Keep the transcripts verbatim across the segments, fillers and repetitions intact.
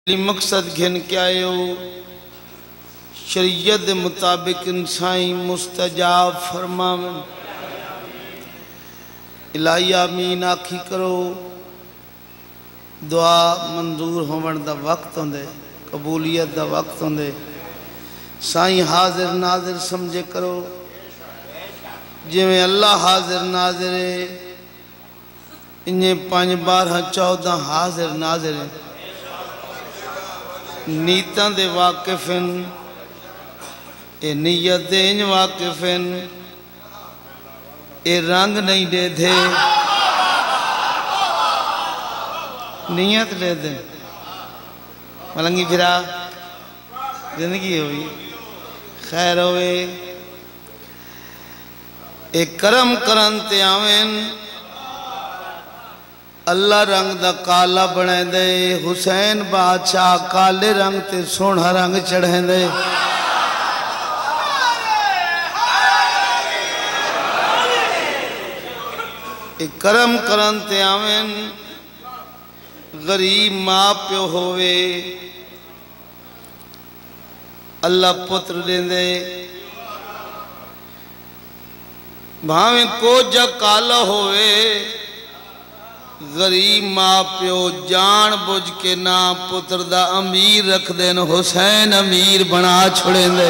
مقصد گھن کے آئے ہو شریعت مطابق انسائی مستجاب فرماون الہی آمین آکھی کرو دعا منظور ہومن دا وقت ہوندے قبولیت دا وقت ہوندے سائیں حاضر ناظر سمجھے کرو جی میں اللہ حاضر ناظر ہے انہیں پانچ بارہ چودہ حاضر ناظر ہے نیتاں دے واقفن اے نیت دے انج واقفن اے رنگ نہیں دے دے نیت دے دے ملنگی پھرا زندگی ہوئی خیر ہوئے اے کرم کرن تے آوین اللہ رنگ دا کالا بنے دے حسین بادشاہ کالے رنگ تے سونا رنگ چڑھیں دے ایک کرم کرن تے آمین غریب ماں پیو ہوئے اللہ پتر دیں دے بھاویں کو جا کالا ہوئے غریب ماں پیو جان بجھ کے نا پتر دا امیر رکھ دین حسین امیر بنا چھڑیں دے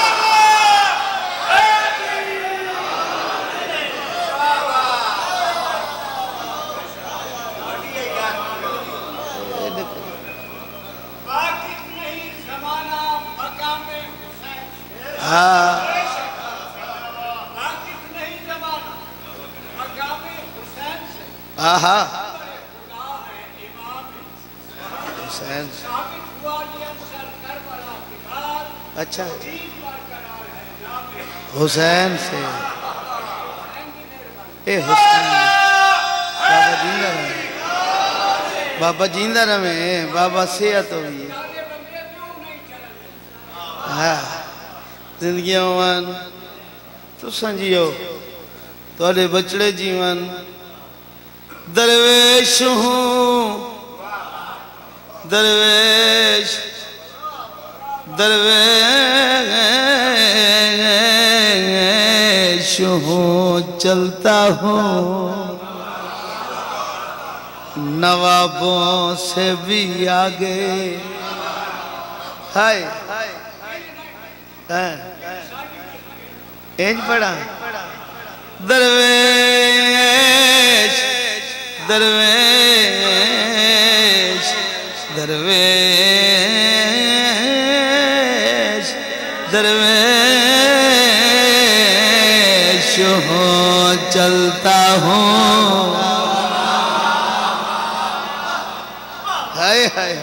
ہاں آہا حسین اچھا حسین سے اے حسین بابا جیندہ رہے بابا جیندہ رہے بابا صحت ہوئی ہاں زندگی آوان تو سنجیو تو اڑے بچڑے جیوان درویش ہوں درویش درویش ہوں چلتا ہوں نوابوں سے بھی آگے ہائے اینج پڑھا درویش درویش درویش درویش ہوں چلتا ہوں ہائے ہائے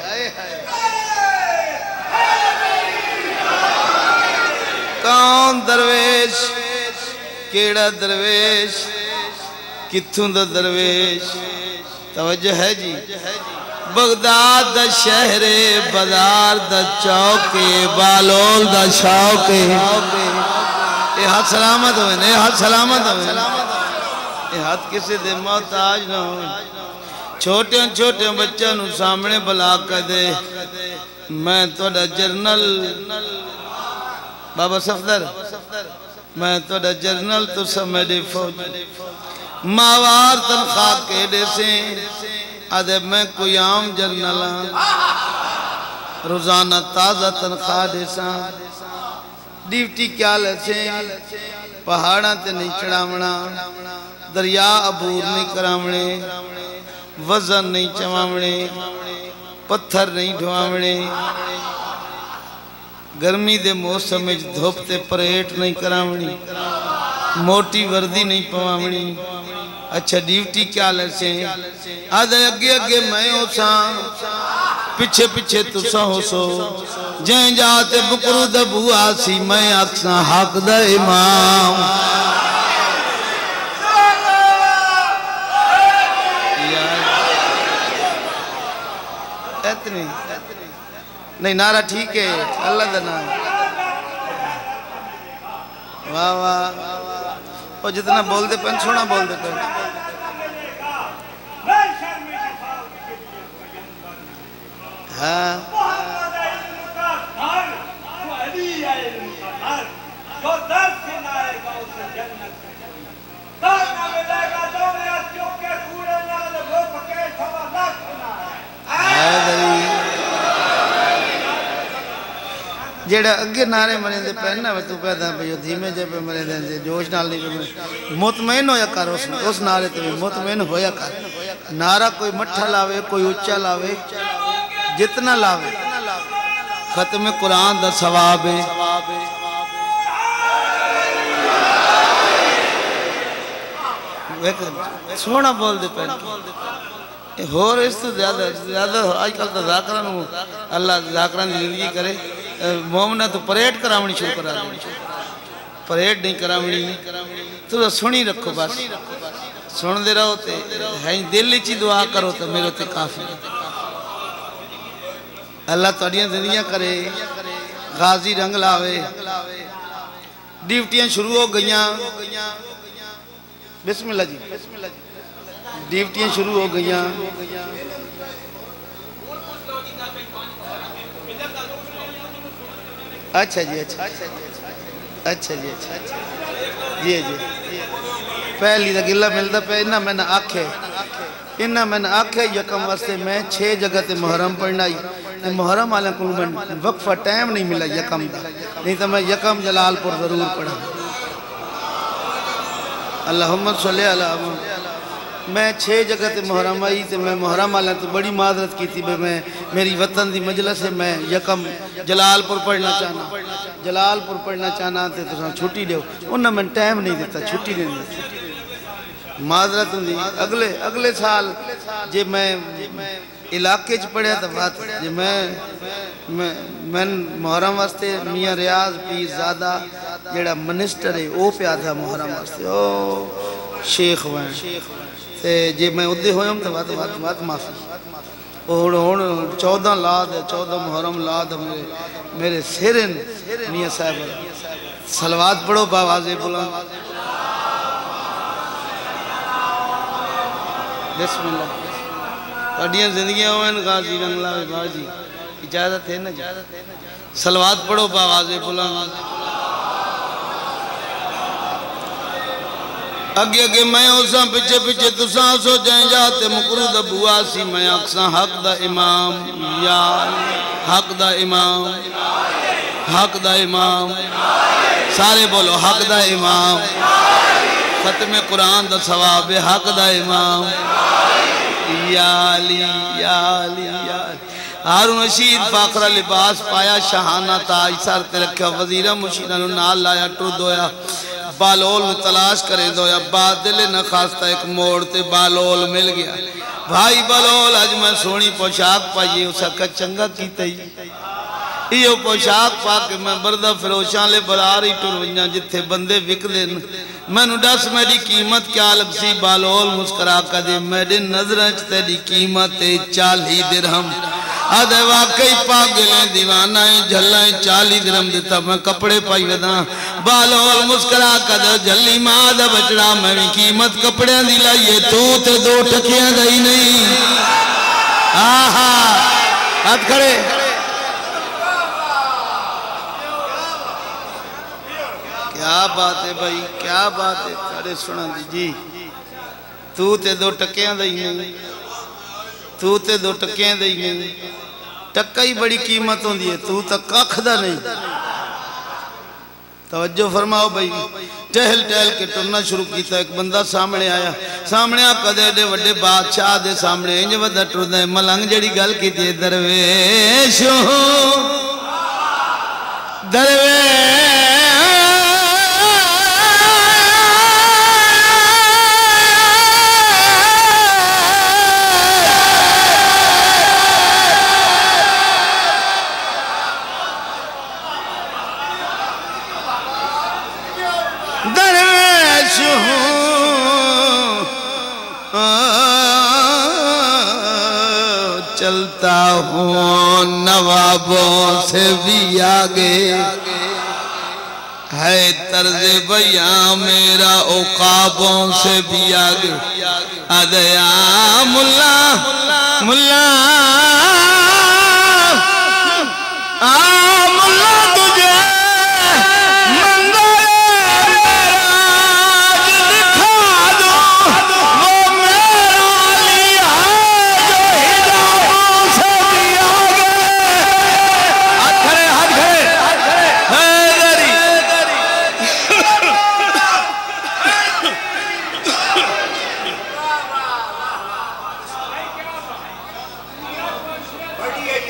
کون درویش کیڑا درویش کتھوں دا درویش توجہ ہے جی بغداد دا شہر بازار دا چوکے بالول دا شوکے اے ہاتھ سلامت ہوئے اے ہاتھ سلامت ہوئے اے ہاتھ کسی دے محتاج نہ ہوئے چھوٹے چھوٹے بچہ نو سامنے بلا کر دے میں توڑا جرنل بابا صفدر میں توڑا جرنل تو سمیڈے فوج ماوار تنخواہ کے دے سے آدھے میں کوئی عام جرنل روزانہ تازہ تنخواہ دے ساں ڈیوٹی کیا لسے پہاڑاں تے نہیں چڑھامنا دریا عبور نہیں کرامنے وزن نہیں چمامنے پتھر نہیں ڈھوامنے گرمی دے موسم میں دھوپتے پریٹ نہیں کرامنی موٹی وردی نہیں پوامنی اچھا ڈیوٹی کیا لسے آدھے اگے اگے میں ہو ساں پچھے پچھے تو سا ہو سو جائیں جاتے بکرو دبو آسی میں اکساں حق دا امام اتنی نہیں نعرہ ٹھیک ہے اللہ دا نام واہ واہ اور جتنا بول دے پن چھوڑا بول دے پن ہاں در سے نہ آئے گا اسے جنت میں کوئی در نہ ملے گا دونوں ہاتھوں کے کوڑے نال وہ پکے سوا لاکھ نہ حیدری جیڑا اگے نعرے مرے دے پہننا تو پیدا پہ دھیمے جے پہ مرے دے جوش نال نہیں پہ مطمئن ہویا کر اس اس نعرے تے مطمئن ہویا کر نعرہ کوئی مٹھا لاوے کوئی اچھا لاوے جتنا لاوے ختم قرآن دا ثواب ہے سونا بول دے پہن ہور اس تو زیادہ زیادہ آج کل تا ذاکران ہوں اللہ ذاکران زندگی کرے مومنہ تو پریڈ کراؤنی شروع کرا دیں پریڈ نہیں کراؤنی تو سنی رکھو بس سن دے رہو تے ہے دل چی دعا کرو تو میرے تے کافی اللہ تو اڈیاں زندگیاں کرے غازی رنگ لاوے ڈیوٹیاں شروع ہو گئیاں بسم اللہ جی ڈیوٹیاں شروع ہو گئیاں اچھا جی اچھا اچھا جی اچھا جی جی پہلی دا گلہ ملتا پہ انہا میں نے آکھے انہا میں نے آکھے یکم واسطے میں چھے جگہ تے محرم پڑھنا ہی محرم آلہ کلو میں وقفہ ٹائم نہیں ملا یکم دا نہیں تو میں یکم جلال پر ضرور پڑھا اللہم صلی اللہ علیہ وسلم میں چھے جگہ تے محرم آئی تے میں محرم آلہ تو بڑی معذرت کی تھی میں میری وطن دی مجلس ہے میں یکم جلال پر پڑھنا چاہنا جلال پر پڑھنا چاہنا تے تو چھٹی دے انہوں میں ٹائم نہیں دیتا چھٹی نہیں دیتا معذرت ہوں دی اگلے اگلے سال جے میں علاقے چ پڑھیا تھا بات جے میں میں محرم واسطے میاں ریاض پیر زادہ جیڑا منسٹر ہے او پہ آدھا محرم واسطے او شیخ وین جے میں ادھے ہوئے ہوں تو بات بات بات معافی اور ہون چودہ لاد چودہ محرم لاد میرے سیرن میاں صاحب صلوات پڑھو باوازے بلند بسم اللہ پڑھیاں زندگیاں ہوئے غازی رنگ لاوے باجی اجازت ہے نا صلوات پڑھو باوازے بلند اگے اگے میں اوساں پچھے پچھے تساں سو جائیں جاتے مقرود ابو آسی میں اکساں حق دا امام یا حق دا امام حق دا امام سارے بولو حق دا امام ختم قرآن دا ثواب حق دا امام یا علی یا علی یا علی ہارون رشید فاخرہ لباس پایا شہانہ تاج سر تے رکھا وزیرہ مشیرہ نال لایا ٹر دویا بالول تلاش کرے دویا بادل نہ خواستہ ایک موڑ تے بالول مل گیا بھائی بالول آج میں سونی پوشاک پائیے اسا کا چنگا کیتا ہی یہ پوشاک پا کے میں بردہ فروشاں لے براری ٹرویاں جتھے بندے وک دن میں نو ڈس میری قیمت کیا لگ سی بالول مسکرا کا دے میرے نظرچ تیری قیمت چالی درہم آدھے واقعی پاگلیں دیوانائیں جھلائیں چالی درہم دیتا میں کپڑے پائی وداں بالول مسکرا کا دے جھلی ماں دا بچڑا میں بھی قیمت کپڑے دی لائیے تو تے دو ٹکیاں دائی نہیں آہا ہاتھ کھڑے کیا بات ہے بھائی کیا بات ہے کھڑے سنا دی جی تو تے دو ٹکیاں دائی نہیں تو تے دو ٹکیاں دائی نہیں ٹکہ ہی بڑی قیمت ہوں دیئے تو تک اکھدہ نہیں توجہ فرماؤ بھائی ٹہل ٹہل کے ٹرنا شروع کیتا ایک بندہ سامنے آیا سامنے آقا دے دے وڈے بادشاہ دے سامنے انج ودہ ٹر دے ملنگ جڑی گل کی دیئے درویش درویش چلتا ہوں نوابوں سے بھی آگے ہے طرز بیاں میرا عقابوں سے بھی آگے ادیا ملا ملا آ ملا تجھے منظر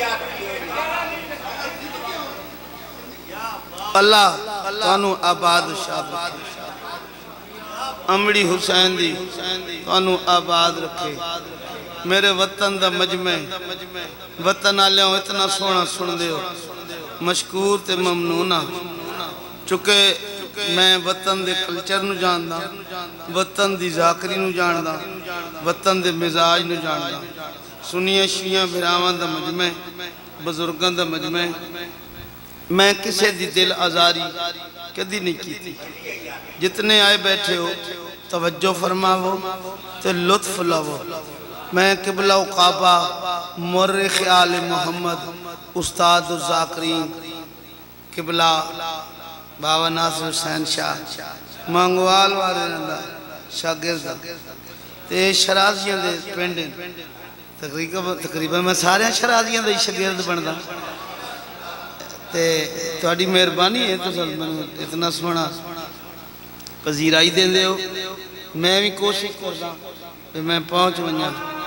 اللہ تانوں آباد شاد رکھے امڑی حسین دی تانوں آباد رکھے میرے وطن دا مجمع وطن آلیاں اتنا سونا سن دے ہو مشکور تے ممنونہ چکے میں وطن دے کلچر نو جاندہ وطن دی ذاکری نو جاندہ وطن دے مزاج نو جاندہ سنیے شیعہ بھراوان دا مجمع بزرگان دا مجمع میں کسے دی دل آزاری کدی نہیں کی تھی جتنے آئے بیٹھے ہو توجہ فرماو تے لطف لاو میں قبلہ و قابہ مورخ آل محمد استاد الزاکرین قبلہ بابا ناصر حسین شاہ مانگوال وارے رندہ شاگردہ تے شرازیاں دے پینڈیں تقریباً میں سارے شرازیاں دے شاگرد بندہ تے تواڈی مہربانی ہے تو سر میں اتنا سونا پذیرائی دیں دے ہو میں بھی کوشش کرتا کہ میں پہنچ ونجا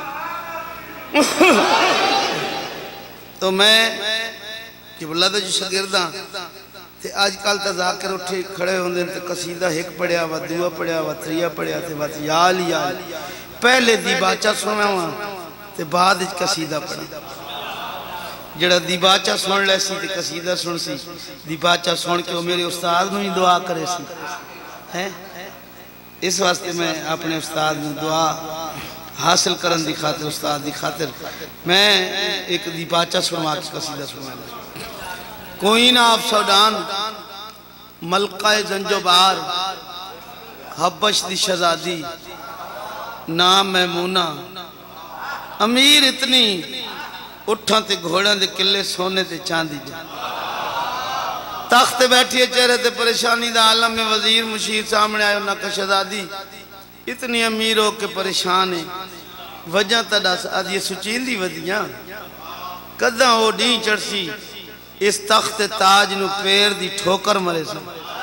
تو میں قبلہ دا جو شاگرداں تے آج کل تذاکر اٹھے کھڑے ہوندے تے قصیدہ ایک پڑھیا وا دعا پڑھیا وا تریا پڑھیا تے بات یا علی یا علی پہلے دیباچہ سنا ہوا تے بعد اچ قصیدہ پڑھا جڑا دیباچہ سن لے سی تے قصیدہ سن سی دیباچہ سن کے وہ میرے استاد نو ہی دعا کرے سی اس واسطے میں اپنے استاد نو دعا حاصل کرن دی خاطر استاد دی خاطر میں ایک دیباچہ سنوا کے قصیدہ سنوا لے کوئی نہ آپ سودان ملکہ زنجبار حبش دی شہزادی نام میمونہ امیر اتنی اٹھاں تے گھوڑاں دے قلعے سونے تے چاندی جا تخت بیٹھیے چہرے تے پریشانی دا عالم میں وزیر مشیر سامنے آئے انہاں کا شہزادی اتنی امیر ہو کے پریشان ہے وجہ تڑا ساتھ یہ سچین دی ودیاں قدہ ہو ڈین چڑسی اس تخت تاج نو پیر دی ٹھوکر مرے سا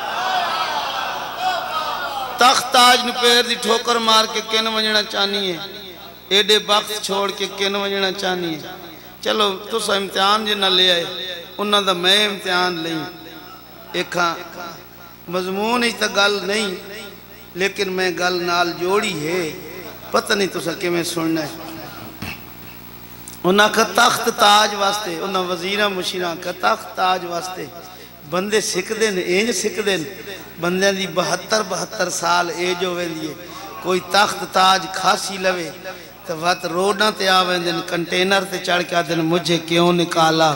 تخت تاج نو پیر دی ٹھوکر مار کے کن ونجنا چانی ہے ایڈے وقت چھوڑ کے کن ونجنا چانی ہے چلو تو سا امتحان جنہ لے آئے انہاں دا میں امتحان لیں ایک مضمون ہی تا گل نہیں لیکن میں گل نال جوڑی ہے پتہ نہیں تو سا کہ میں سننا ہے انہاں کا تخت تاج واسطے انہاں وزیرہ مشیرہ کا تخت تاج واسطے بندے سکھ دیں اینج سکھ دیں بندیاں دی بہتر بہتر سال ایج ہوئے دیئے کوئی تخت تاج کھاسی لوے تو وقت روڈاں تے آوے دن کنٹینر تے چڑھ کے دن مجھے کیوں نکالا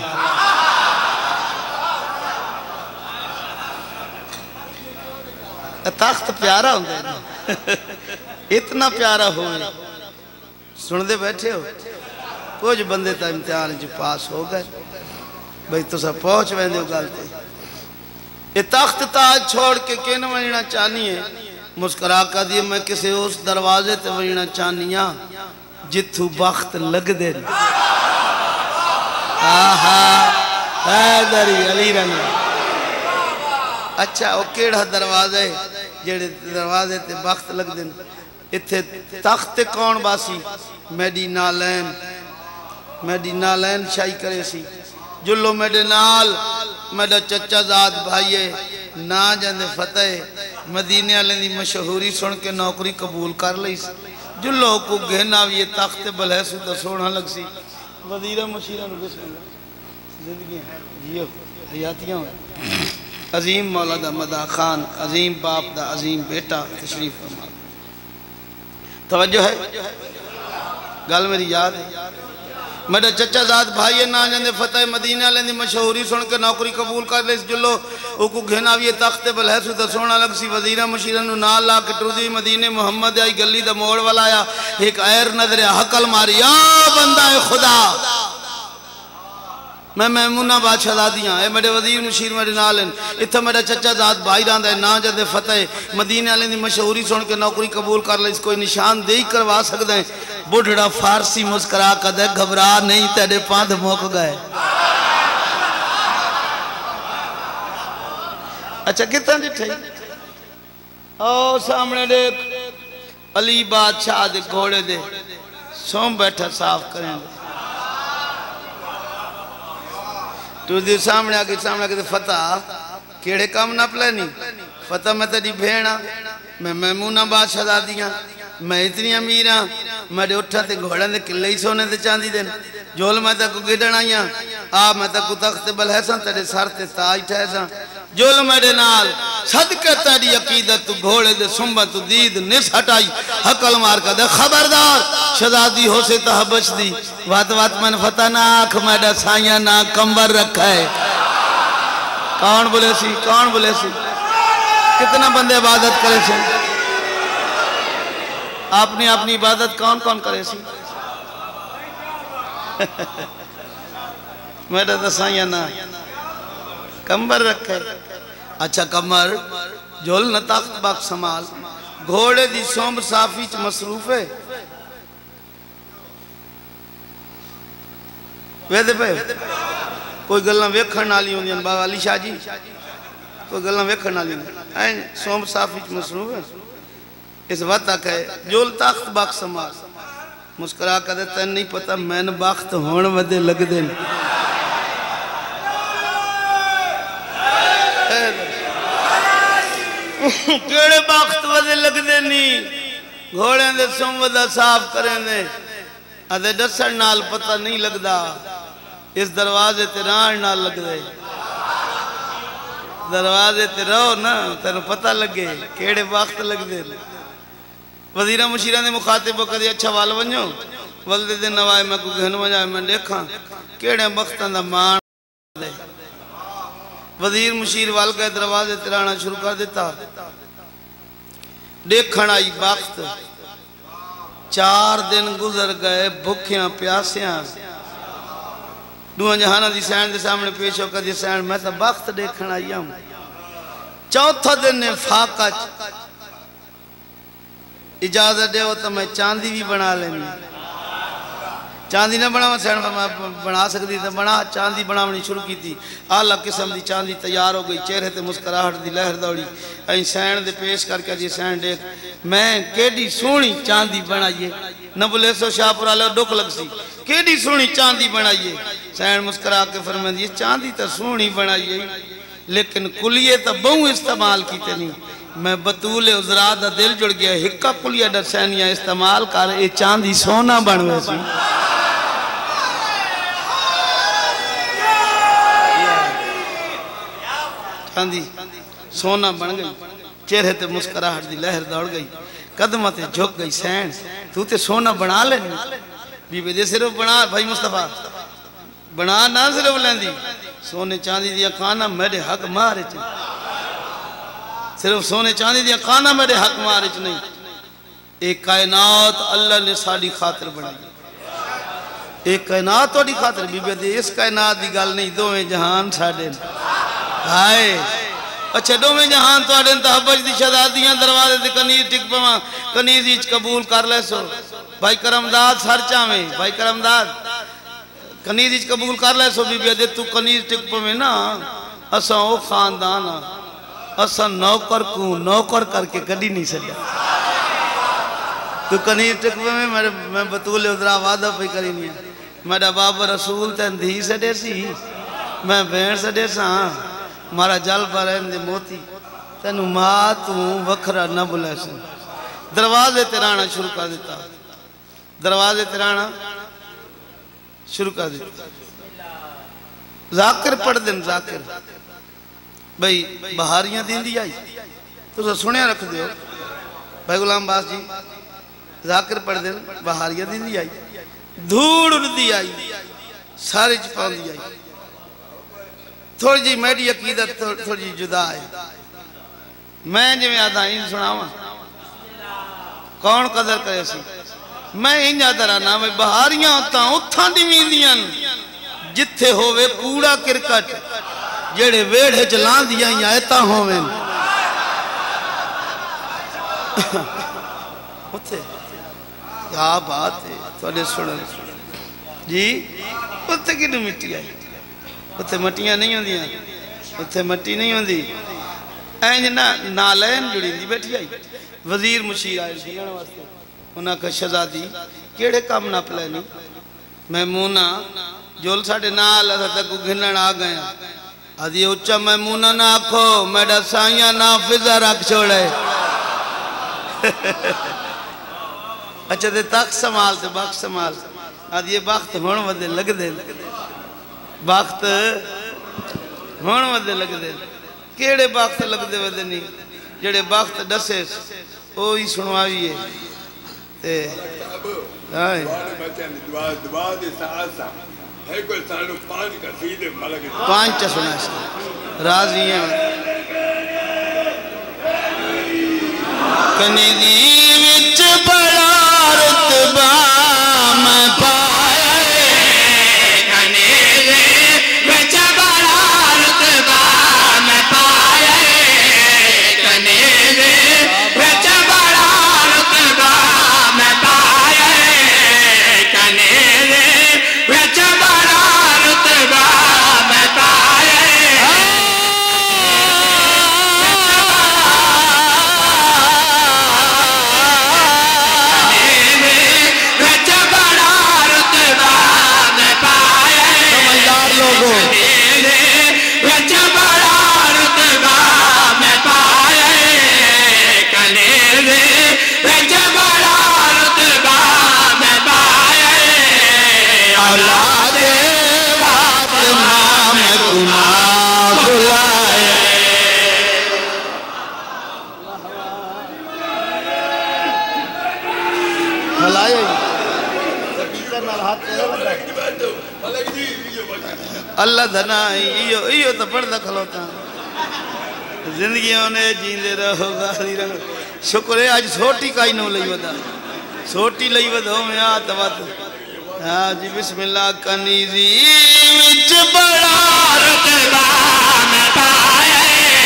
تخت پیارا ہوندے اتنا پیارا ہوئے سن دے بیٹھے ہو کچھ بندے تا امتحان جو پاس ہو گئے بھئی تو سا پہنچ ویندے ہو گالتے یہ تخت تاج چھوڑ کے کین ونجنا چانی ہے مسکرا کا دیئے میں کسے اس دروازے تے ونجنا چانیاں جتھو بخت لگ دے آہا حیدری علی رنی اچھا وہ کیڑا دروازے جیڑے دروازے تے بخت لگ دے اتھے تخت کون باسی میڈینہ لین میڈینہ لین شاہی کرے سی جلو میڈے نال میڈا چچا زاد بھائیے نا جاندے فتح مدینے والے دی مشہوری سن کے نوکری قبول کر لئی سی جلو کو گھنا یہ تخت بلے سو تو سونا لگ سی وزیرہ مشیرہ نو بسم اللہ زندگی جیو حیاتیاں ہوئے عظیم مولا دا مدہ خان عظیم باپ دا عظیم بیٹا تشریف فرما توجہ ہے گل میری یاد ہے میرے چچا زاد بھائی نا جاندے فتح مدینہ لیندی مشہوری سن کے نوکری قبول کر لے جلو او کو گھنا بھی تخت بلحث تا سونا لگ سی وزیرہ مشیرن نال لا کے ٹردی مدینے محمد آئی گلی دا موڑ والا آیا ایک ایر نظر حقل ماری یا بندہ خدا میں میمونہ بادشاہ دادیاں اے میرے وزیر مشیر میرے نالن اتھا میرا چچا ذات بھائی راندہ ہے نا جدے فتح مدینہ علیہ دی مشہوری سن کے نوکری قبول کر لے اس کوئی نشان دے ہی کروا سکتے ہیں بڑھڑا فارسی مسکرا کا دے گھبرا نہیں تیرے پاندھ موک گئے اچھا کتنا جٹھے او سامنے دیکھ علی بادشاہ دے گھوڑے دے سوم بیٹھا صاف کریں دے تو دی سامنے آگے سامنے آگے فتح کیڑے کام نہ پلینی فتح میں تیری بھیڑا میں میمونہ بادشاہ دادیاں میں اتنی امیراں میں دے اٹھا تے گھوڑا دے کلے ہی سونے تے چاندی دین جول میں تے کو گڑن آئیاں آپ میں تے کو تخت بل حسن تیرے سار تے تاج ٹھیساں جول میں دے نال صدقہ تیری عقیدت تو گھوڑے دے سنبہ تو دید نس ہٹائی حقل مار کا دے خبردار شہزادی ہو سے تحبش دی وات وات من فتح نہ آنکھ میں دے سائیاں نہ کمبر رکھا ہے کون بولے سی کون بولے سی کتنا بندے عبادت کرے سی اپنی اپنی عبادت کون کون کرے سی میرے دسائیاں نہ کمبر رکھے اچھا کمر جول نہ تخت باق سمال گھوڑے دی سومب صافی چ مصروف ہے ویدے پہ کوئی گلنا ویکھن نالی ہوں دیاں بابا علی شاہ جی کوئی گلنا ویکھن نالی ہوں این سومب صافی چ مصروف ہے اس وقت تک ہے جول تخت باق سمال مسکرا کر دیتا ہے نہیں پتا میں نے باخت ہون ودے لگ دیں کیڑے باخت ودے لگ دیں نہیں گھوڑے دے سم ودہ صاف کریں دے ادھے ڈسر نال پتہ نہیں لگ دا اس دروازے تے ران نال لگ دے دروازے تے رہو نا تینو پتہ لگے کیڑے باخت لگ دے وزیرہ مشیرہ نے مخاطب کو کہا اچھا وال ونجو ولدے دن نوائے میں کو گھن وجائے میں دیکھا کیڑے بختان دا مان دے وزیر مشیر وال کے دروازے ترانا شروع کر دیتا دیکھن آئی بخت چار دن گزر گئے بھکیاں پیاسیاں دوہاں جہانا دی سین دے سامنے پیش ہو کر دی سین میں تا بخت دیکھن آئی ہوں چوتھا دن نے فاقہ اجازت دے ہوتا میں چاندی بھی بنا لینی چاندی نہ بنا سین میں بنا سکتی تھا بنا چاندی بناونی شروع کی تھی اعلی قسم دی چاندی تیار ہو گئی چہرے تے مسکراہٹ دی لہر دوڑی این سین دے پیش کر کے جی سین دیکھ میں کیڈی سونی چاندی بنائیے نہ بولے سو شاہ پورا لے ڈوک لگ سی کیڈی سونی چاندی بنائیے سین مسکرا کے فرمائے یہ چاندی تا سونی بنائیے لیکن کلیے تا بہوں استعمال کیتے نہیں میں بطول عذرات دا دل جڑ گیا ہکا کلیہ ڈر سینیاں استعمال کر اے چاندی سونا بنوے سی چاندی سونا بن گئی چہرے تے مسکراہٹ دی لہر دوڑ گئی قدمہ تے جھک گئی سین تو تے سونا بنا لینی بی بی دے صرف بنا بھائی مصطفیٰ بنا نہ صرف لیندی سونے چاندی دیا کانا میرے حق مارے چاہی صرف سونے چاندی دیا کانا میرے حق مارے چاہی نہیں ایک کائنات اللہ نے ساڑی خاطر بنائی ایک کائنات توڑی خاطر بی بی دے اس کائنات دی گل نہیں دو میں جہان ساڑھے ہائے اچھا دو میں جہان تو اڑن تحبش دی شہزادیاں دروازے دے کنیز ٹک پواں کنیز ایچ قبول کر لے سو بھائی کرمداد سر چاہمیں بھائی کرمداد کنیز ایچ قبول کر لے سو بی بی دے تو کنیز ٹک پواں نا اساں او خاندانا اساں نوکر کو نوکر کر کے کڑی نہیں سڑیا تو کنیز ٹک پواں میں بطول ادرا وعدہ پہ کری نہیں میرا بابا رسول تین دھی سڑے سی میں بین سڑے سا مارا جل پر اندے موتی تینو ماں تو وکھرا نہ بلے سن دروازے تیرانا شروع کر دیتا دروازے تیرانا شروع کر دیتا ذاکر پڑھ دن ذاکر بھئی بہاریاں دین دی آئی تو سا سنیا رکھ دیو بھائی غلام باس جی ذاکر پڑھ دن بہاریاں دین دی آئی دھوڑ اڑ دی آئی سارے چپاؤں دی آئی تھوڑی جی میری عقیدت تھوڑی جی جدا ہے میں جو میں آدھا ان سناواں کون قدر کرے سی میں ان جاتا رہنا میں بہاریاں ہوتا ہوں اتھاں دی میندیاں جتھے ہوئے کوڑا کرکٹ جیڑے ویڑھے چلان دیا ہی آئیتا ہوئے اتھے کیا بات ہے تھوڑے سنن جی اتھے کی نو مٹی آئی اتھے مٹیاں نہیں ہوں دیا اتھے مٹی نہیں ہوں دی اینج نالین جڑی دی بیٹھی آئی وزیر مشیر آئے دیانا واسطے انہاں کا شہزادی کیڑے کام نہ پلے نہیں میمونہ جول ساڑھے نال اسا تک گھنن آ گئے آدھی اچھا میمونہ نہ آکھو میڈا سائیاں نافذہ رکھ چھوڑے اچھا دے تک سمال تے باق سمال آدھی یہ باقت ہون ودے لگ دے باقت ہون ودے لگ دے کیڑے باقت لگ دے ودے نہیں جڑے باقت ڈسے اوہی سنوائی ہے تے آئے پانچ سنا سے راضی ہیں کنیدی وچ بڑا رتبہ میں پائے کنیدی وچ بڑا رتبہ میں پائے کنیدی وچ بڑا رتبہ میں پائے کنیدی وچ بڑا رتبہ میں پائے اللہ دھنا ایو ایو تو پڑھتا کھلوتا زندگیوں نے جیندے رہو گالی رہو شکر ہے آج سوٹی کائی نو لئی ودا سوٹی لئی ودا میں آتا ودا ہاں جی بسم اللہ کنیزی وچ بڑا رتبہ میں پائے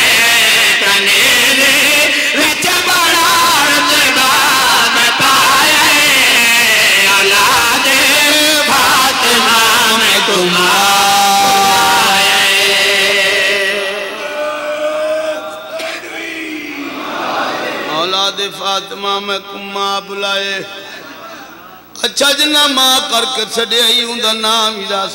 کنیزی وچ بڑا رتبہ میں پائے اولاد فاطمہ میں تمہارے اولاد فاطمہ میں کمہ بلائے اچھا جنہ ماں کر کے چھڑے ہی ہوں دا نام ہی راس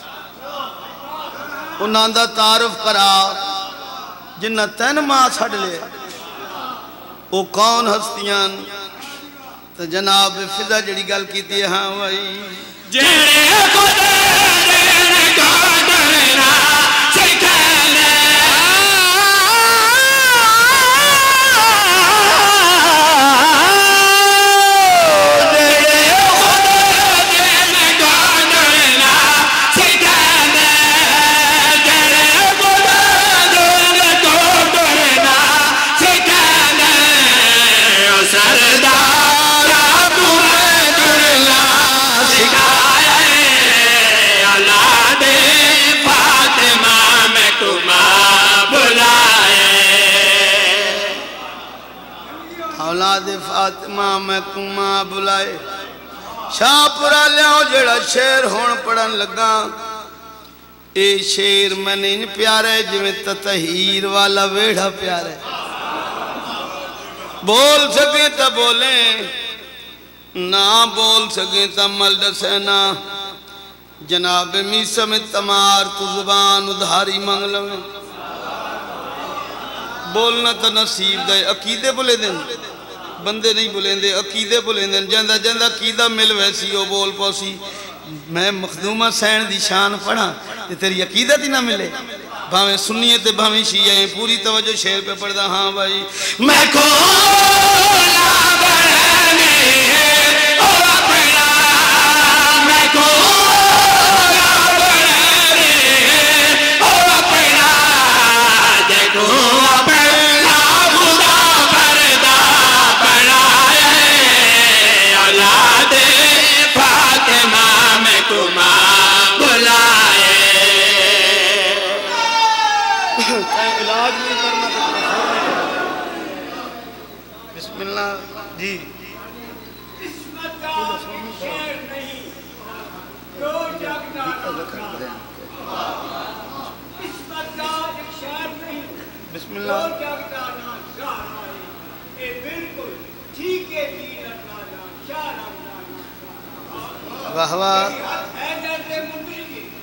انہاں دا تعارف کرا جنہ تین ماں چھڑ لے وہ کون ہستیاں تو جناب فضا جڑی گل کی تھی ہاں وہی جیڑے خدا دینے کو ڈرنا سکھانے اولاد فاطمہ میں کمہ بلائے شاہ پورا لیاؤ جڑا شیر ہون پڑھن لگا اے شیر میں نہیں پیارے جویں تطہیر والا ویڑھا پیارے بول سکیں تا بولیں نہ بول سکیں تا ملڈ سینا جناب میسم تمار تو زبان ادھاری منگل میں بولنا تا نصیب دے عقیدے بولے دیں بندے نہیں بولیں دے عقیدے بولیں دیں جندہ جندہ عقیدہ مل ویسی ہو بول پوسی میں مخدومہ سین دی شان پڑھا کہ تیری عقیدہ تھی نہ ملے بھاویں سنیے تے بھاویں شیعہ پوری توجہ شیر پہ پڑھ دا ہاں بھائی میں کولا بڑھنے او اپنا میں کولا بڑھنے او اپنا دیکھو اپنا خدا پردہ بڑھائے اولاد فاطمہ میں کمہ بلائے علاج نہیں کرنا بسم اللہ جی قسمت کا ایک شعر نہیں جو جگنا قسمت کا ایک شعر نہیں بسم جو اللہ جگنا نہ شاہ آئے اے بالکل ٹھیک ہے دین اپنا جان شاہ رمضان واہ واہ حیدر سے منتری کی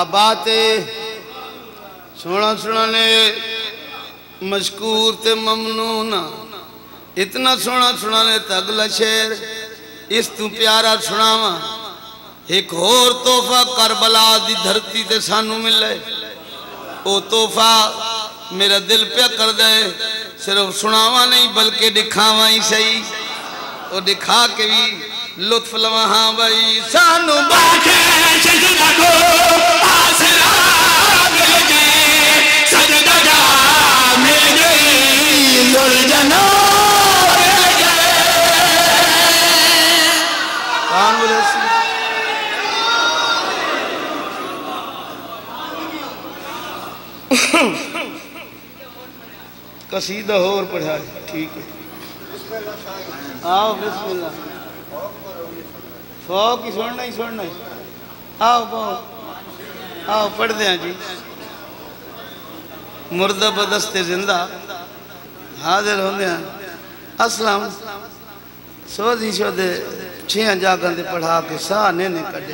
کیا بات ہے سونا سونا نے مشکور تے ممنون اتنا سونا سونا نے تے اگلا شعر اس تو پیارا سناواں ایک اور تحفہ کربلا دی دھرتی تے سانو ملے او تحفہ میرا دل پہ کر دے صرف سناواں نہیں بلکہ دکھاواں ہی صحیح او دکھا کے بھی لطف لواں ہاں بھائی سانو باکھے سجدہ کو آسرا مل گئے سجدہ جا مل گئی ذوالجنا مل گئے کان بولے سی قصیدہ اور پڑھا ہے ٹھیک ہے آؤ بسم اللہ فوق ہی سننا ہی سننا ہی آؤ باؤ آؤ پڑھ دیں جی مردہ بدست زندہ حاضر ہوں دیں اسلام سوزی شودے چھیاں جاگن دے پڑھا کے ساہ نینے کڑے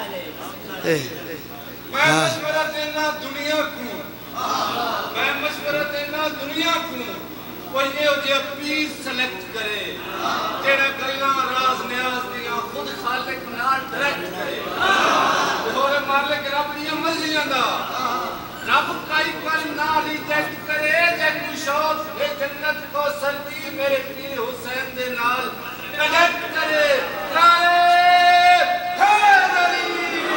میں مشورہ دینا دنیا کو میں مشورہ دینا دنیا کو کوئی یہ جو پیس سلیکٹ کرے جیڑا گلاں راز نیاز دیا خود خالق نال ڈائریکٹ کرے اور مالک رب دیا مرضیاں دا رب کائی کل نال ریجیکٹ کرے جن مشوق ہے جنت کو سردی میرے پیر حسین دے نال کنیکٹ کرے رائے حیدری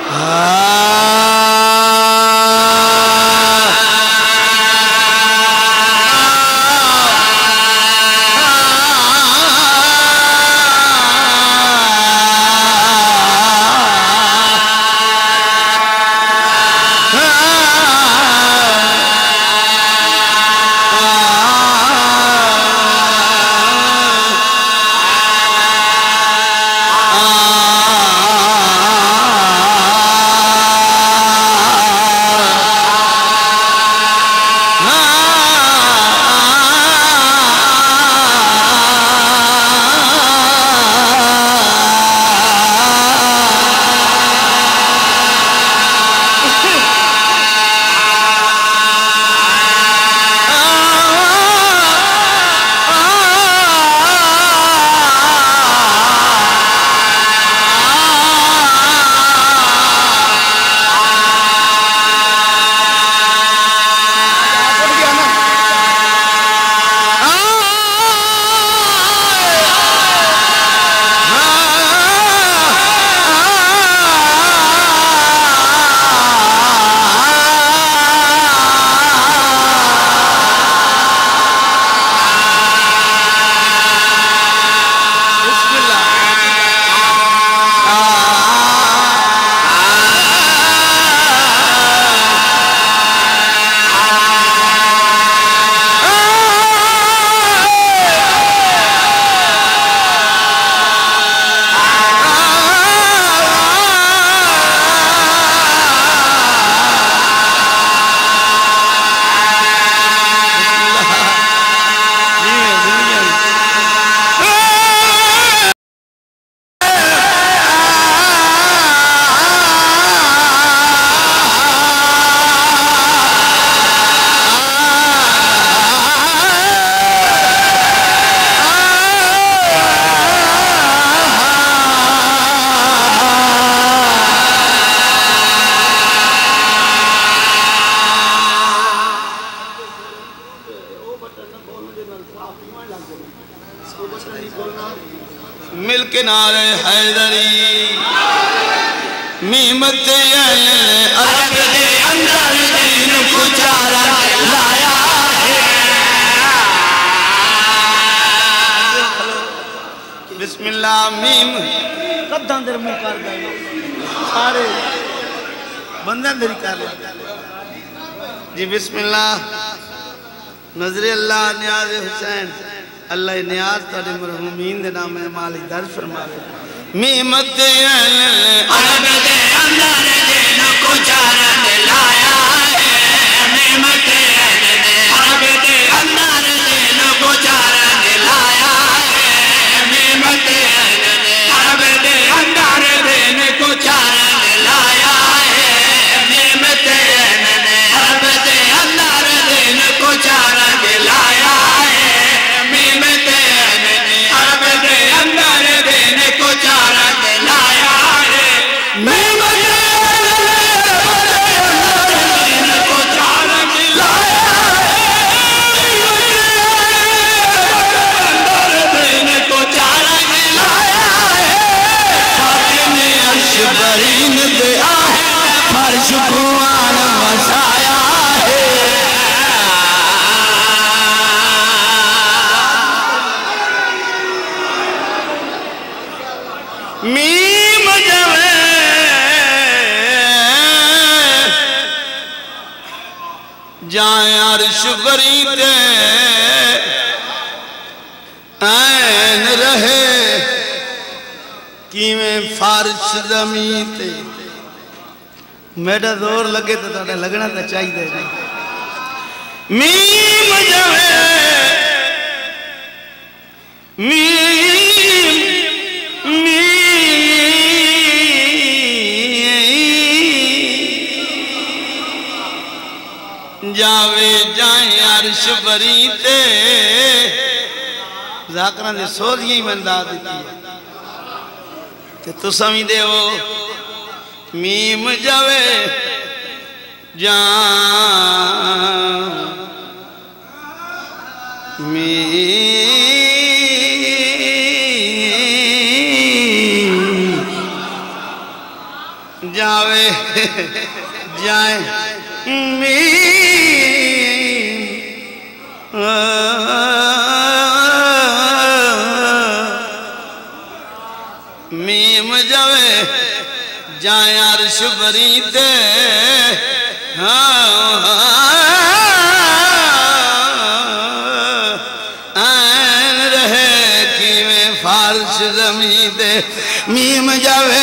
مل کے نعرے حیدری میمت عرب دے اندر دین کو چارہ لایا ہے بسم اللہ میم قداں در منہ کر گئے سارے بندہ میری کر لیا جی بسم اللہ نظر اللہ نیاز حسین اللہ نیاز تاڑے مرحومین دے نام مالی در فرما دے میمت عرب دے اندر دین کو چارن لایا ہے میمت عرب دے اندر دین کو چارن لایا ہے میمت عرب دے اندر دین کو چارن لایا ہے میم جوے جائیں عرش بری تے این رہے کیویں فارش زمین تے میرا زور لگے تو تاڑے لگنا تا چاہی دے میم جوے میم جاوے جائیں عرش بری تے ذاکران دے سوزیاں ہی مندہ دیتی ہے تے تو سمجھ دے ہو میم جاوے جان میم جاوے جائیں میم میم جاوے جائیں عرش بری تے این رہے کیویں فارش زمین تے میم جاوے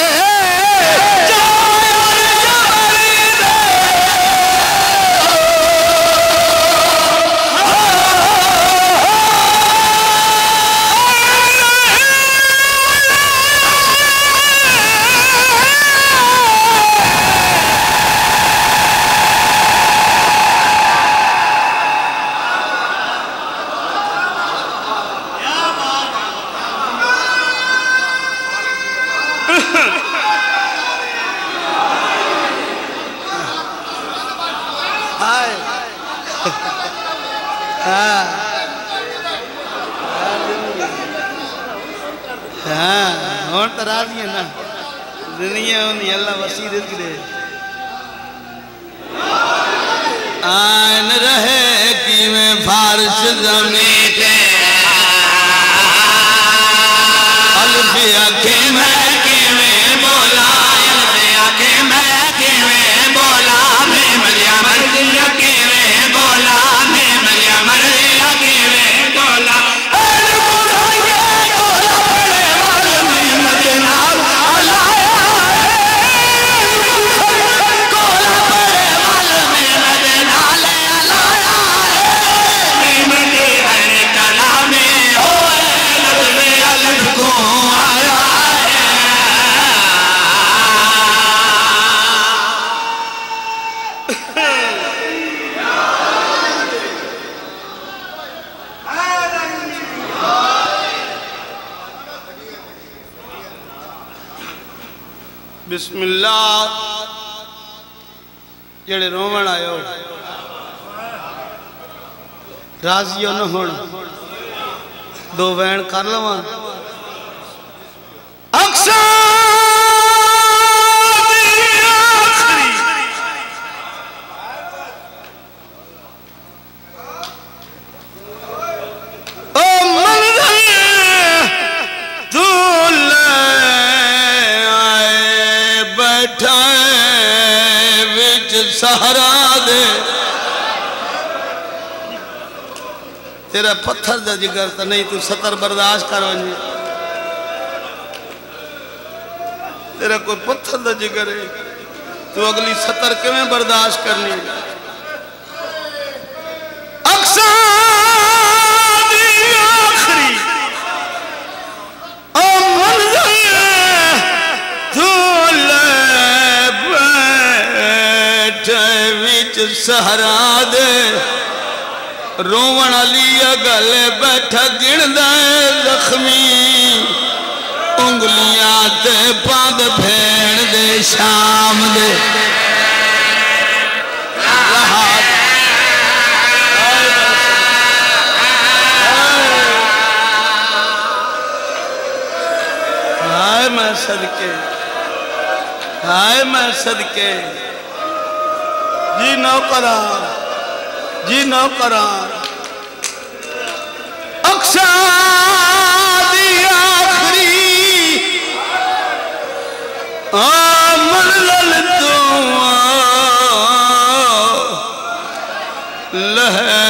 ہون ترا دیا نا دنیا ہونی اللہ وسیع رزق دے آئین رہے کیویں فارش زمین تے الفی آنکھیں میں کیویں بولا الفی آنکھیں میں کیویں بولا میں مریا مریا کیویں بولا میں مریا مریا کیویں بولا بسم اللہ جڑے رومن آئے ہو راضیوں نہ ہونا دو وین کر لوان اکسا سہرا دے تیرا پتھر دا جگر تا نہیں تو ستر برداشت کر ونجی تیرا کوئی پتھر دا جگر ہے تو اگلی ستر کے میں برداشت کرنی اقصا دی آخری او منظر دھول بیٹھے ویچ سہرا دے روون علی گلے بیٹھا گن دے زخمی انگلیاں تے پاند بھیڑ دے شام دے ہائے میں صدقے ہائے میں صدقے جی نوکران جی نوکران اقصا دی آخری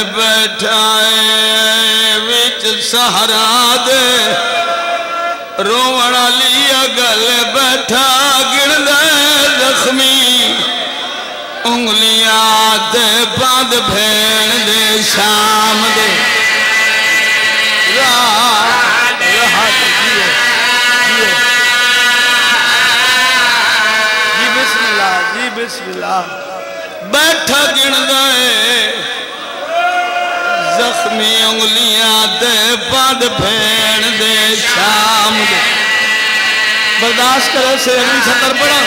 بیٹھائے وچ سہارا دے رومڑا لیا گل بیٹھا گن دے زخمی انگلیاں دے باندھ بھین دے شام دے راہ راہ جیے جیے جی بسم اللہ جی بسم اللہ بیٹھا گن دے زخمی انگلیاں دے باندھ بھین دے شام دے برداشت کرو سے اگلی سطر پڑھا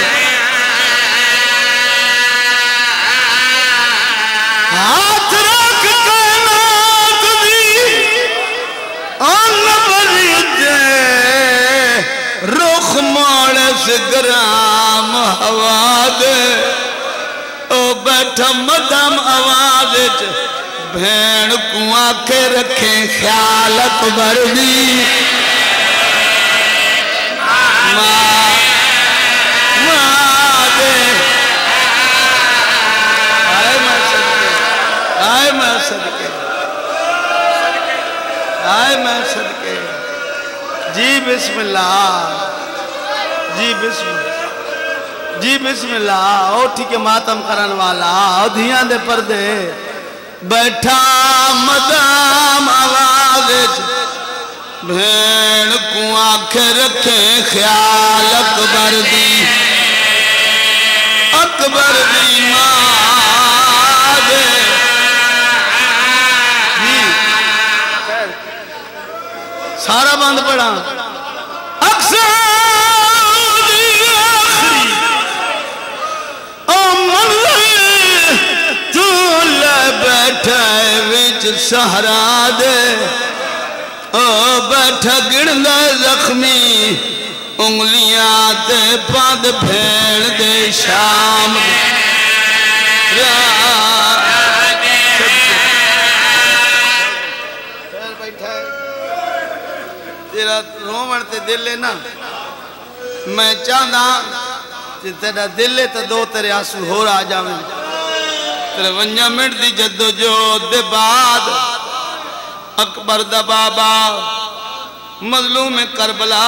ہاتھ رکھ کائنات دی آن برید دے رخ موڑے سے گرام ہوا دے او بیٹھا مدام آواز بھین کو آنکھیں رکھیں خیال اکبر دی ماں ماں دے آئے میں صدقے آئے میں صدقے آئے میں صدقے جی بسم اللہ جی بسم اللہ جی بسم اللہ او ٹھیک ہے ماتم کرن والا او دھیاں دے پردے بیٹھا مدام آواز بھین کو آنکھیں رکھیں خیال اکبر دی اکبر دی ماں دے سارا بند پڑھا اکثر دی آخری او منظر تو لے بیٹھائے وچ سہارا دے او بیٹھا گن دے زخمی انگلیاں تے باندھ بھین دے شام دے تیرا رومن تے دل ہے نا میں چاہنا تیرا دل ہے تو دو تیرے آنسو ہو رہا جاویں تیرے ونجا منٹ دی جدو جو دے بعد اکبر دا بابا مظلوم کربلا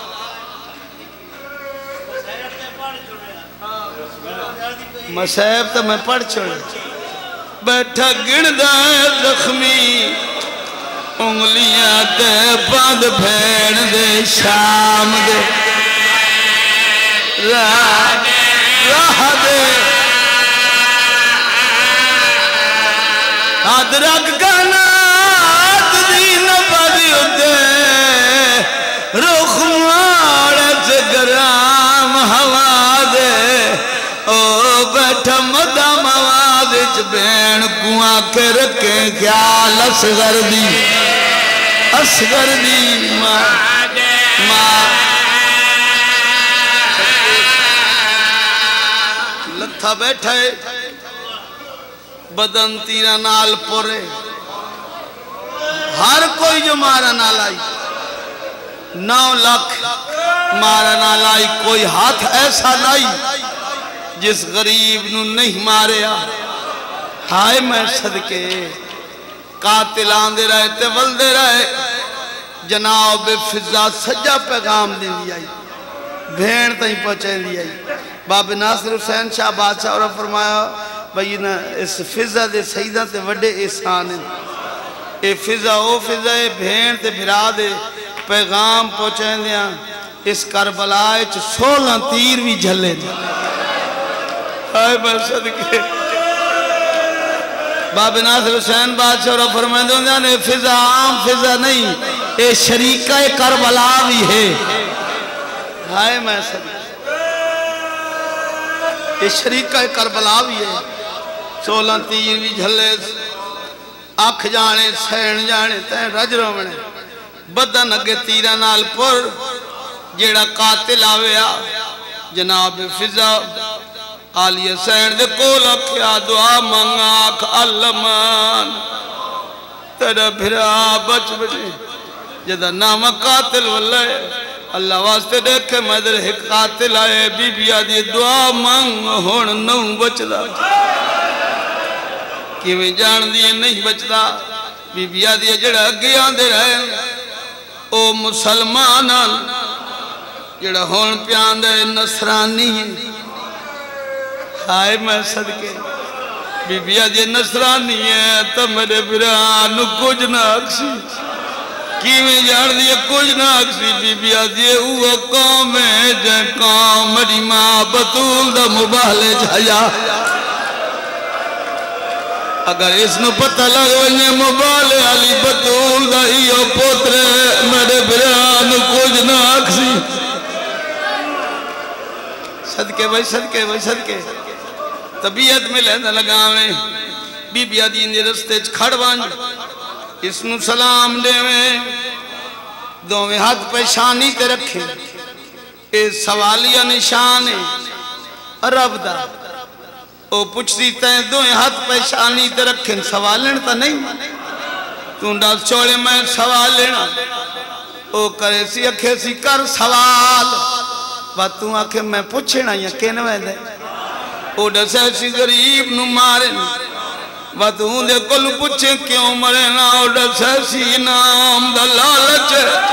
مسیب تو میں پڑھ چھوڑ بیٹھا گن دا زخمی انگلیاں دے باندھ بھین دے شام دے راہ راہ دے ادرک کائنات دی نبض دے رخ موڑے سے گرام ہوا دے او بیٹھا مدام آواز وچ بین کو آنکھیں رکھیں خیال اصغر دی اصغر دی ماں ماں لتھا بیٹھے بدن تیرا نال پورے ہر کوئی جو مارا نال آئی نو لکھ مارا نال آئی کوئی ہاتھ ایسا لائی جس غریب نو نہیں ماریا ہائے میں صدقے قاتل آندے رہے تے ولدے رہے جناب فضا سجا پیغام دیں دی آئی بھین تائیں پہنچیں دی آئی باب ناصر حسین شاہ بادشاہ اور فرمایا بھئی اس فضا دے سیدہ تے وڈے احسان ہیں اے فضا او فضا اے بھین تے بھرا دے پیغام پہنچیں دیا اس کربلائے چھ سولہ تیر بھی جھلے دے آئے میں صدقے باب ناصر حسین بادشاہ اور فرمائیں دیا نے فضا عام فضا نہیں اے شریکہ کربلا بھی ہے آئے میں صدقے اے شریکہ کربلا بھی ہے سولہ تیر بھی جھلے آنکھ جانے سین جانے تین رج رونے بدن اگے تیرہ نال پر جیڑا قاتل آویا جناب فضا آلیہ سین دے کولا کیا دعا مانگا آنکھ علمان تیرا بھرا بچ بچے جدہ نام قاتل واللہ اللہ واسطے دیکھے مدر ایک قاتل آئے بی بی آدھی دعا مانگ ہون نو بچ دا کہ میں جان دیئے نہیں بچتا بی بیا دیئے جڑا اگے آندے رہے او مسلمان جڑا ہون پیان دے نصرانی ہائے میں صدقے بی بیا دیئے نصرانی ہے تو میرے برانو کچھ نہ اکسی کی میں جان دیئے کچھ نہ اکسی بی بیا دیئے اوہ قوم ہے جائے قوم میری ماں بطول دا مبالے جھایا اگر اس نو پتہ لگونے مبالے علی بطول دا ایو پوترے میرے برانو کچھ نہ اکسی صدقے بھائی صدقے بھائی صدقے طبیعت میں لہنہ لگاویں بی بی آدین دے رستے کھڑ بانج اس نو سلام دے میں دو میں ہاتھ پیشانی تے رکھیں اے سوالیہ نشانے رب دا او پچھتی تے دو میں ہاتھ پیشانی تے رکھیں سوالن تا نہیں تو ڈال چوڑے میں سوالنا او کرے سی اکھے سی کر سوال بات تو آکھے میں پوچھنا یا کینوے دے او ڈسے سی غریب نو مارن بات تو دے کل پوچھے کیوں مرنا او ڈسے سی انام دا لالچ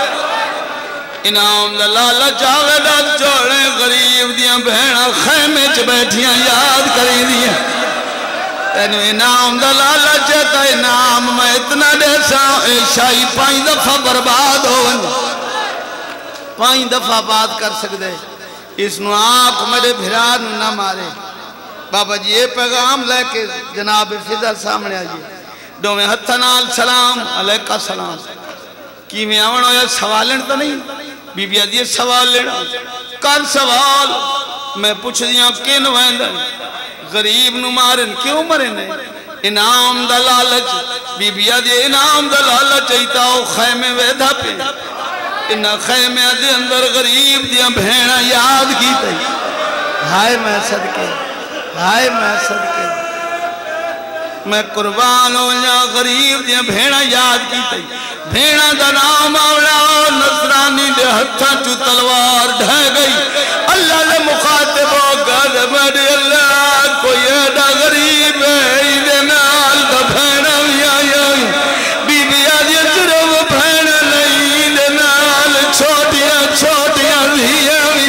انام دا لالچ آوے ڈال چوڑے غریب دیاں بہنہ خیمے چ بیٹھیاں یاد کری دیاں تینو انام دا لالچ تا انام میں اتنا ڈیسا اے شاہی پائیں دفعہ برباد ہون پائیں دفعہ بات کر سکتے اس نو آنکھ میرے بھران نہ مارے بابا جی یہ پیغام لے کے جناب فضا سامنے آجی دو میں ہتھنال سلام علیکہ سلام کی میں آونو یا سوالن تا نہیں بی بی آدھی سوال لینا کر سوال میں پوچھ دیا کن ویندن غریب نو مارن کیوں مرن انام دا لالچ بی بی آدھی انام دا لالچ ایتاو خیمے ویدھا پہ انہا خیمے دے اندر غریب دیا بھینا یاد کی تی ہائے میں صدقے ہائے میں صدقے میں قربان ہو یا غریب دیا بھینا یاد کی تی بھینا دا نام آولا نصرانی دے ہتھا چو تلوار ڈھے گئی اللہ نے مخاطب ہو گھر میرے اللہ کوئی ایڈا غریب ہے ایدے نال دا بھینا بھی آئی بی بی آدھی جرم بھینا نہیں ایدے نال چھوٹیاں چھوٹیاں دھیاں بھی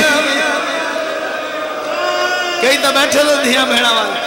کئی تا بیٹھے تو دھیاں بھینا والا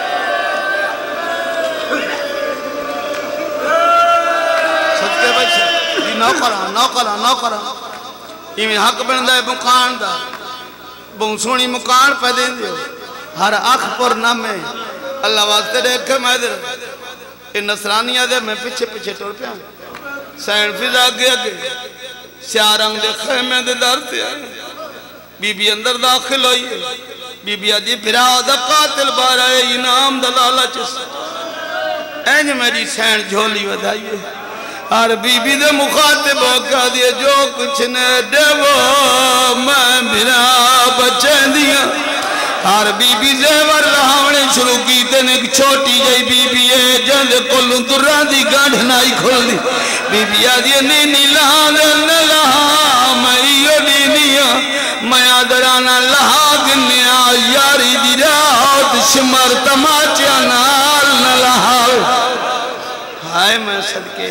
صدقے بچے نو کرا نو کرا نو کرا یہ میں حق بندہ ہے مکان دا بہن سونی مکان پہ دیں دیو ہر آنکھ پر نامے اللہ واسطے دیکھے میں در یہ نصرانیہ دے میں پچھے پچھے ٹور پہ آئیں سین فضا اگے اگے سیارنگ دے خیمے دے دارتے آئیں بی بی اندر داخل ہوئی بی بی آدھی پھرا دا قاتل بارا ہے انام دلالہ چس اینج میری سین جھولی ودھائیے اور بی بی دے مخاطب ہو کہا دیئے جو کچھ نے دے وہ میں بنا بچیں دیا اور بی بی زیور رہاونے شروع کی تین ایک چھوٹی جائی بی بی ہے جند کلوں دران دی گاڑھ نائی کھل دی بی بی آدھیے نینی لہاں دن لہاں میں ایو نینیا میں آدھرانا لہاں گنیا یاری دی راہت شمر تماچیا نال نہ لہاں ہائے میں صدقے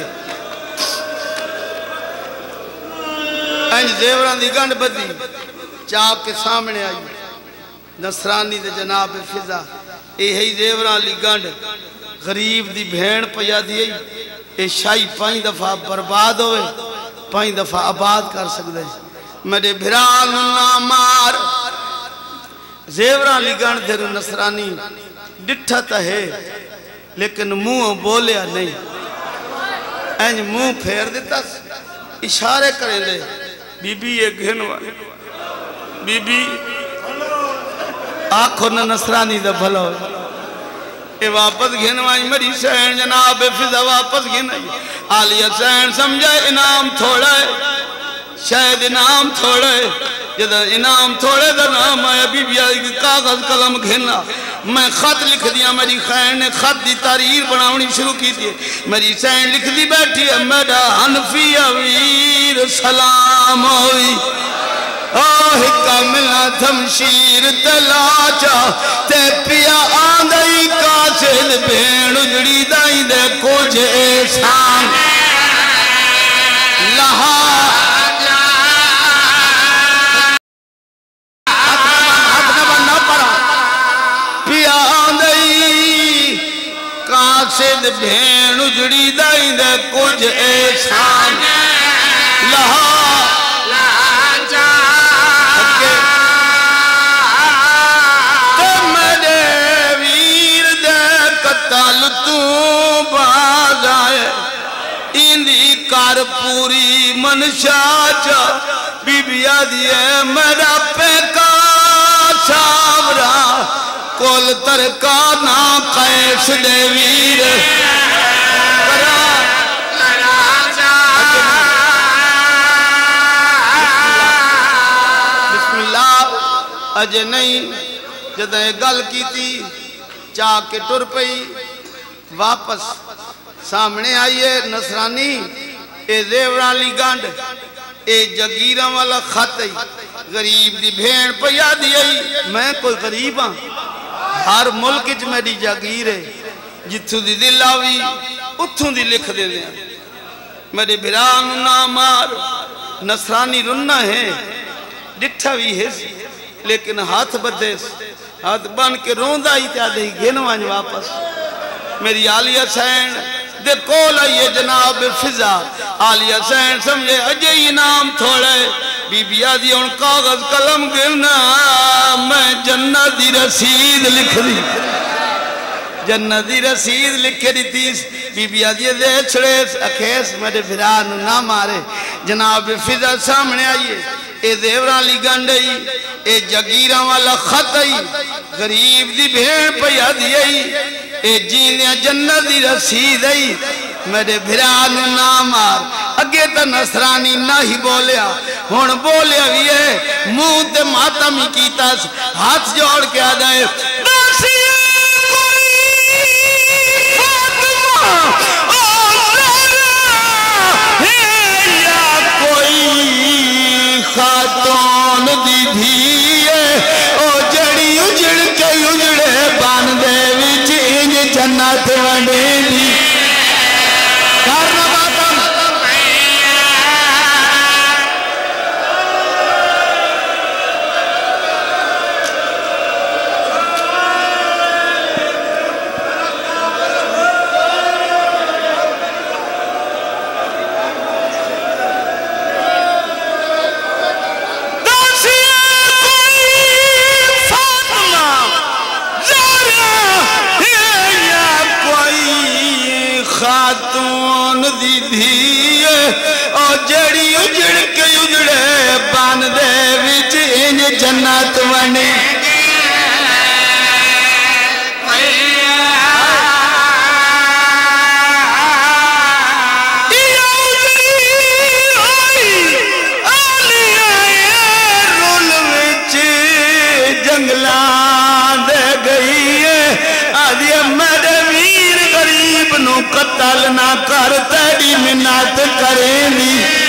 انج زیوران دی گنڈ بدی چاپ کے سامنے آئی نصرانی دے جناب فضا اے ہی زیوران لی گنڈ غریب دی بھین پیا دی اے شاہی پائیں دفعہ برباد ہوئے پائیں دفعہ آباد کر سکتے میرے بھران اللہ مار زیوران لی گنڈ دے نصرانی ڈٹھا تا ہے لیکن منہ بولیا نہیں انج منہ پھیر دیتا اشارے کریں دے بی بی یہ گھنوا بی بی آنکھوں نے نصرانی دے بھلا ہو اے واپس گھنوائی میری سین جناب فضا واپس گھنوائی آلیہ سین سمجھے انعام تھوڑا ہے شاید انعام تھوڑا ہے جب انعام تھوڑے دا نام آیا بی بی آئی کاغذ قلم گھنا میں خط لکھ دیا میری خین نے خط دی تحریر بناونی شروع کی دی میری سین لکھ دی بیٹھی ہے میرا حنفی ویر سلام ہوئی ہکا ملا تھمشیر تلاچا تے پیا آندائی قاصد بھین اجڑی دائی دے کچھ احسان لہا ہاتھ نہ بننا پڑا پیا آندائی قاصد بھین اجڑی دائی دے کچھ احسان لہا کار پوری منشا چا بی بی آدھی ہے میرا پیکا شاورا کول ترکا نا قیس دے ویر بسم اللہ اجے نہیں جدہ گل کی تھی چاہ کے ٹر پئی واپس سامنے آئیے نصرانی اے زیورالی گانڈ اے جگیرہ والا خط ہے غریب دی بھین پیا دی ہے میں کوئی غریب ہاں ہر ملک جو میری جگیر ہے جتھو دی دل آوی اتھو دی لکھ دے دیں میرے بھران نامار نصرانی رنہ ہے ڈٹھا بھی ہے لیکن ہاتھ بدے ہاتھ بان کے روندہ ہی تیادہ ہی گھنوان واپس میری آلیہ سین دے کول آئیے جناب فضا آلیہ سین سمجھے اجئی نام تھوڑے بی بی آدھی ان کاغذ قلم گرنا میں جنت دی رسید لکھ دی جنت دی رسید لکھ دی تیس بی بی آدھی دے چھڑے اکھیس میرے بھران نہ مارے جناب فضا سامنے آئیے اے دیورالی گنڈئی اے جگیرہ والا خطئی غریب دی بھین پیا دیئی اے جینے جنت دی رسید ای میرے بھران نام آر اگے تا نصرانی نہ ہی بولیا ہون بولیا بھی ہے منہ تے ماتمی کیتا ہاتھ جوڑ کے آدھائے ناسی کوئی فاطمہ ہے یا کوئی خاتون دی دھیئے او جڑی اجڑ کے اجڑے بان دے وچ انج جنت وڈے دی کارنا باتم خاتون دی دھیئے او جڑی اجڑ کے اجڑے بان دے وچ انج جنت ونے جنگلان دے گئی ہے آدھی میرے ویر غریب نو قتل نہ کر تیری منت کریں دی